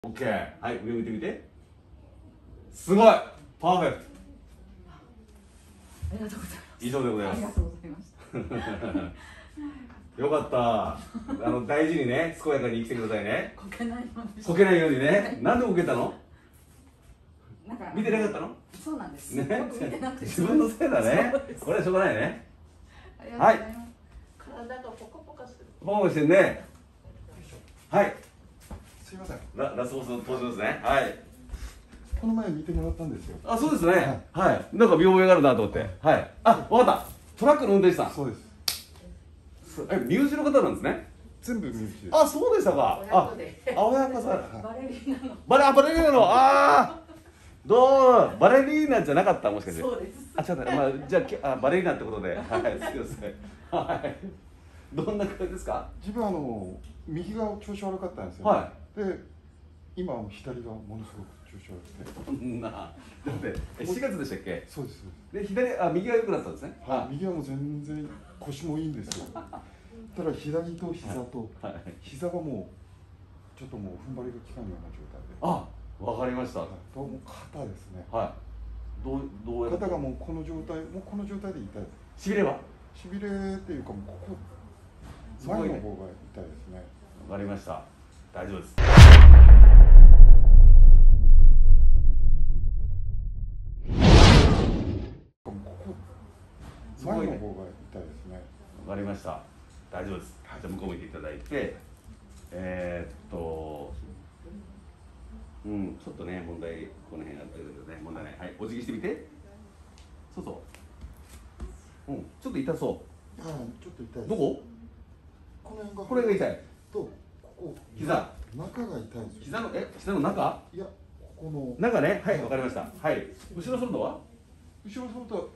オッケー。はい、上向いてみて。すごいパーフェクト。 ありがとうございます。 以上でございます。 ありがとうございました。 よかった。大事にね、健やかに生きてくださいね。 こけないように。 こけないようにね。なんでこけたの？ なんか見てなかったの？ そうなんです。 ね。 僕見てなくて。 自分のせいだね。これはしょうがないね。 ありがとうございます。 体がポカポカしてる。 ポンしてんね。はい。 すいません。 ラスボスの登場ですね。はい。 この前見てもらったんですよ。 あ、そうですね。はい。なんか見覚えがあるなと思って。はい。あ、わかった。トラックの運転手さん。 そうです。 身内の方なんですね。 全部身内です。 あ、そうでしたか。あ、親子さん。 バレリーナの。 バレリーナの。バレリーナじゃなかった、もしかして。 そうです。 あ、違った。まあ、じゃあ、バレリーナってことで。はい、すいません。はい。どんな感じですか。 自分右が調子悪かったんですよ。 はで、今左がものすごく調子悪くて。 そんな。だって4月でしたっけ。 そうです。 で、右が良くなったんですね。 はい。右はもう全然腰もいいんですよ。ただ左と膝と、膝がもうちょっともう踏ん張りが効かんような状態で。 あ、わかりました。 もう肩ですね。 はい。どうやって。 肩がもうこの状態で痛いです。 しびれは。 しびれっていうかもうここ前の方が痛いですね。 わかりました。大丈夫です。 前の方が痛いですね。 わかりました。大丈夫です。じゃあ向こう向いていただいて、ちょっとね問題この辺あったけどね、問題ない。はい、お辞儀してみて。そうそう。ちょっと痛そちょっと痛いです。 う。どこ？ この辺が。 これが痛い。 とここ膝。 中が痛いんですよ。 膝の中？ いや、ここの中ね。はい、わかりました。はい。後ろ反るのは？ 後ろ反ると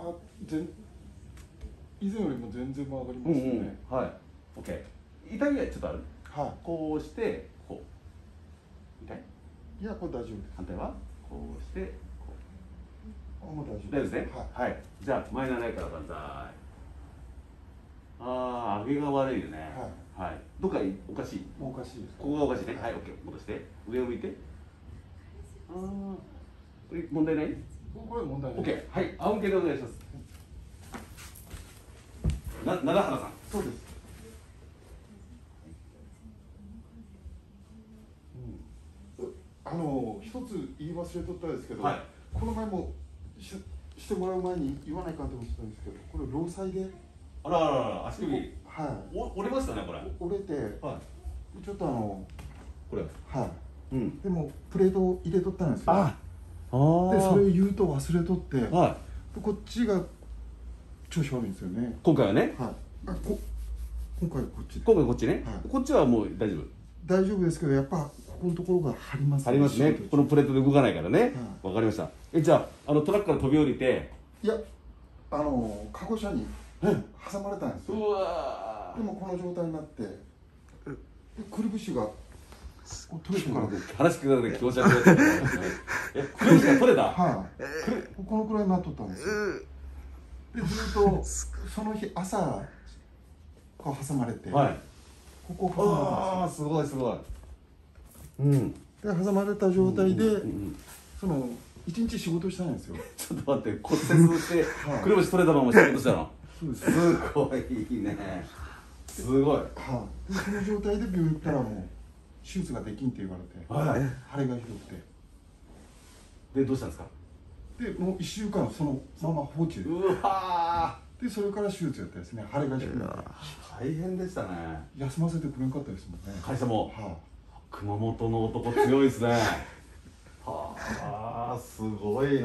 以前よりも全然曲がりますね。 はい。オッケー。痛みはちょっとある？ はい。 こうしてこう。痛い？ いや、これ大丈夫です。 反対はこうしてこう。 もう大丈夫大丈夫ですね。はい。じゃあ前7位から万歳。上げが悪いよね。はい。どっかおかしい？ おかしいです。 ここがおかしいね。はい、オッケー。戻して。上を向いて。これ問題ない？ これ問題ない。 オッケー。はい。仰向けでお願いします。長原さん。 そうです。一つ言い忘れとったんですけど、この前もしてもらう前に言わないかと思ってたんですけど、これ労災で。 あらあらあら、足首。 はい。 折れましたね、これ。 折れて、ちょっとこれ。 はい。でもプレートを入れとったんですよ。で、それを言うと忘れとって、こっちが調子悪いんですよね。 今回はね。 はい。今回こっち。 今回こっちね。こっちはもう大丈夫。 大丈夫ですけど、やっぱここのところが張ります。 張りますね。このプレートで動かないからね。わかりました。じゃあトラックから飛び降りて。 いや、カゴ車に挟まれたんですよ。 うわ。 でもこの状態になって、くるぶしが取れてからで。 話聞くだけで気持ち悪い。くるぶしが取れた。 はい。このくらいになっとったんですよ。で、ずっとその日朝こう挟まれて、ここを挟まれたんですよ。 ああ、すごいすごい。 で、挟まれた状態で一日仕事したんですよ。 ちょっと待って、骨折してくるぶし取れたまま仕事したの？ そうです。 すごいね。すごい。 で、その状態で病院行ったらもう手術ができんって言われて、腫れがひどくて。 で、どうしたんですか？ で、もう1週間そのまま放置で。 うわで、それから手術やったですね。腫れがひどくて。 大変でしたね。 休ませてくれんかったですもんね。 会社も。熊本の男強いですね。はあ、すごいな。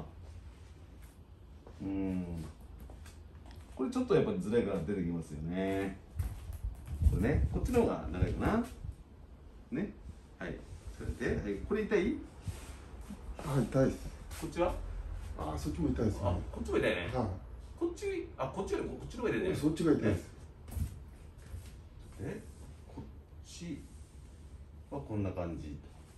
これちょっとやっぱりズレが出てきますよね。これね、こっちの方が長いかな。ね。はい。それで、これ痛い？ 痛いです。 こっちは？ そっちも痛いですね。 こっちも痛いね。こっちよりもこっちの方が痛いね。 そっちが痛いです。 こっちはこんな感じ。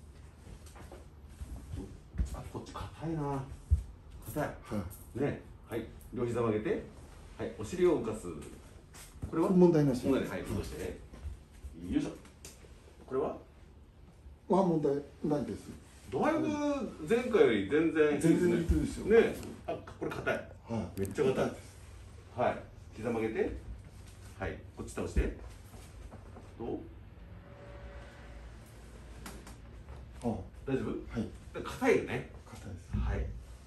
こっち硬いな。硬い。ね。はい。両膝曲げて。はい。お尻を浮かす。これは問題なし。 問題ない。はい。戻して。よいしょ。これはは問題ないです。 だいぶ前回より全然いいですね。 全然いいですよ。 ね、あ、これ硬い。 はい。 めっちゃ硬い。はい。膝曲げて。はい。こっち倒して。どう？ あ、 大丈夫？ はい。 硬いよね。 硬いです。 はい。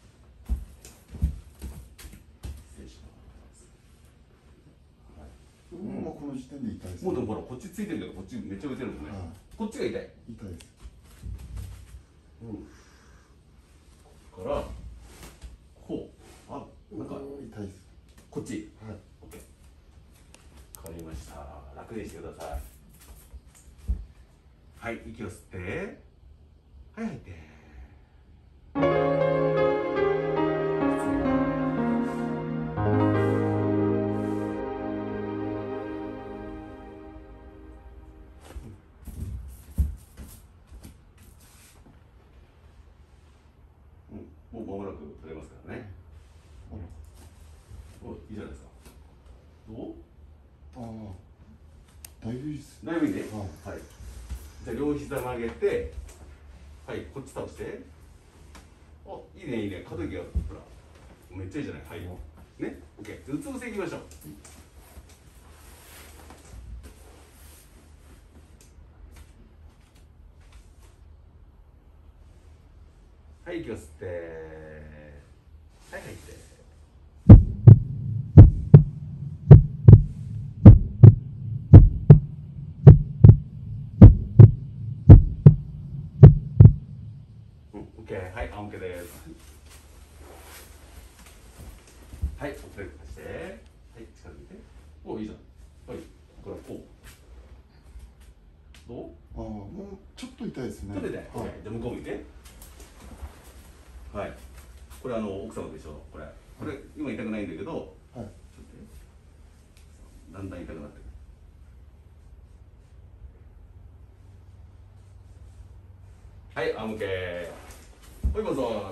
失礼します。 もうこの時点で痛いです。 もうでもほらこっちついてるけどこっちめっちゃ浮いてるもんね。こっちが痛い。 痛いです。 うん。ここからこう、あ、なんか痛いです。 こっち。 はい。 オッケー。わかりました。楽にしてください。はい、息を吸って、はい、吐いて。もう間もなく取れますからね。お、いいじゃないですか。どう？ ああ、だいぶいいです。 だいぶいいね。 はい。 はい。じゃあ両膝曲げて、はい、こっち倒して。お、いいねいいね。可動域がほら、めっちゃいいじゃない。はい。ね、オッケー。うつ伏せいきましょう。はい、息を吸って、はい、吐いて。うん、OK、はい、OK です。はい、お疲れ様して、はい、近づいて。お、いいじゃん。はい、ここからこう。どう？ ああ、もうちょっと痛いですね。 ちょっと痛い。 はい。 じゃあ向こう向いて。はい。これ奥様と一緒。これ今痛くないんだけど、 はい。 ちょっとねだんだん痛くなってくる。はい、仰向け。はい、どうぞ。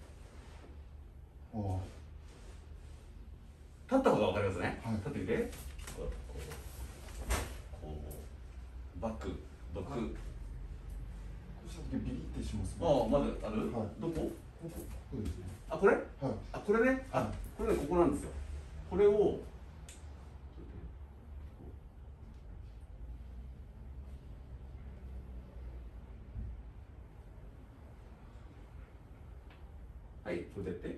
ああ。 立った方がわかりますね。 はい立ってみて。こうバック。 こうした時ビリってしますね。 ああ、まだある？ はい。 どこ？ こうですね。 あ、これ？ はい。 あ、これね。あ、これね、ここなんですよ。これを。はい、これでやって。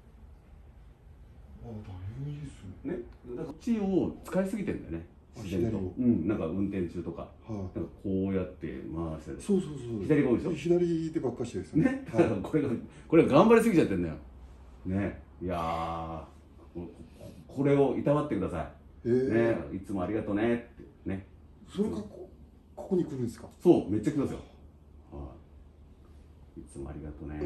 ああ、だいぶいいですね、だからこっちを使いすぎてるんだよね。自然と。うん、なんか運転中とか。 はい。 なんかこうやって回してる。 そうそうそう。 左が多いでしょ。 左でばっかしですね。 ね、だからこれが頑張りすぎちゃってんだよ。ね、いやー、これをいたわってください。ね、いつもありがとうねってね。 それがここに来るんですか。 そう、めっちゃ来ますよ。はい。いつもありがとうね。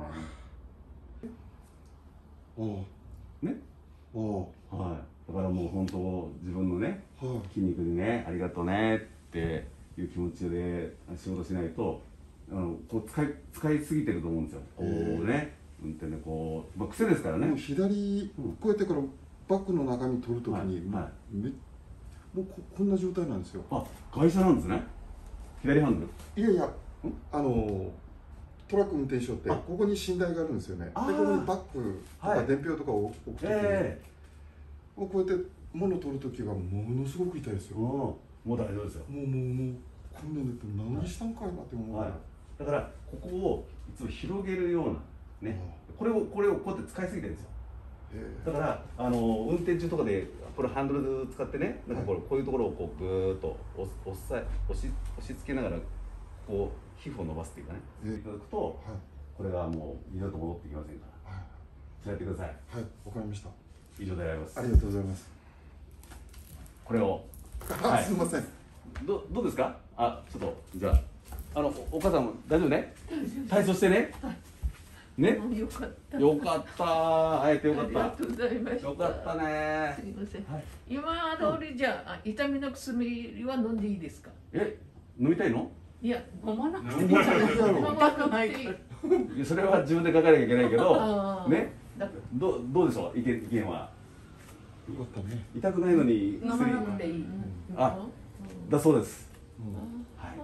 ああ。 ね。 ああ。 はい。だからもう本当自分のね、 はい。 筋肉にね、ありがとうねっていう気持ちで仕事しないと、こう使いすぎてると思うんですよ。こうね、運転でこう、まあ癖ですからね。 もう左、こうやってからバッグの中身取るときに、もうこんな状態なんですよ。 あ、会社なんですね。左ハンドル。 いやいや、トラック運転手ってここに寝台があるんですよね。でここにバッグとか伝票とかを置くときに、こうやって物を取るときがものすごく痛いですよ。 もう大丈夫ですよ。 もうこんなんだって何したんかいなって思う。 だからここをいつも広げるようなね、これをこうやって使いすぎてるんですよ。だから運転中とかでこれハンドル使ってね、なんかこういうところをこうぐーっと押し付けながらこう皮膚を伸ばすっていうかね、いただくと、これがもう二度と戻ってきませんから。そうやってください。 はい、わかりました。 以上であります。 ありがとうございます。 これを。 すみません。 どうですか？あ、ちょっとじゃあお母さんも大丈夫ね？体操してね。ね。 よかった。 よかった。 会えてよかった。 ありがとうございました。 よかったね。 すみません。今通りじゃ痛みの薬は飲んでいいですか？ 飲みたいの？ いや、飲まなくていい。痛くない。 それは自分で書かなきゃいけないけど、ね。どうでしょう？意見は。 よかったね。 痛くないのに飲まなくていい。 だそうです。 も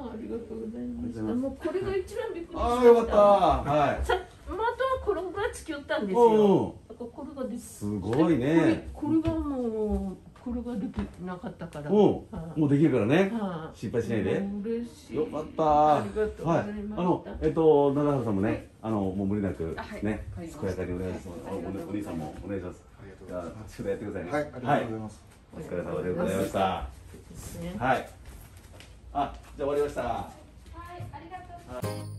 ありがとうございました。もうこれが一番びっくりしました。 ああよかった。はい。 元はこれがつきよったんですうんよ。だからこれがですごいね。 これがもうこれができなかったから。 もうできるからね。 は心配しないで。 嬉しい。 よかった。 ありがとうございました。 長原さんもね、もう無理なくね、健やかにお願いします。お兄さんもお願いします。じゃあ宿題やってくださいね。 はい、ありがとうございます。 お疲れ様でございました。はい。じゃあ終わりました。 はい、ありがとう。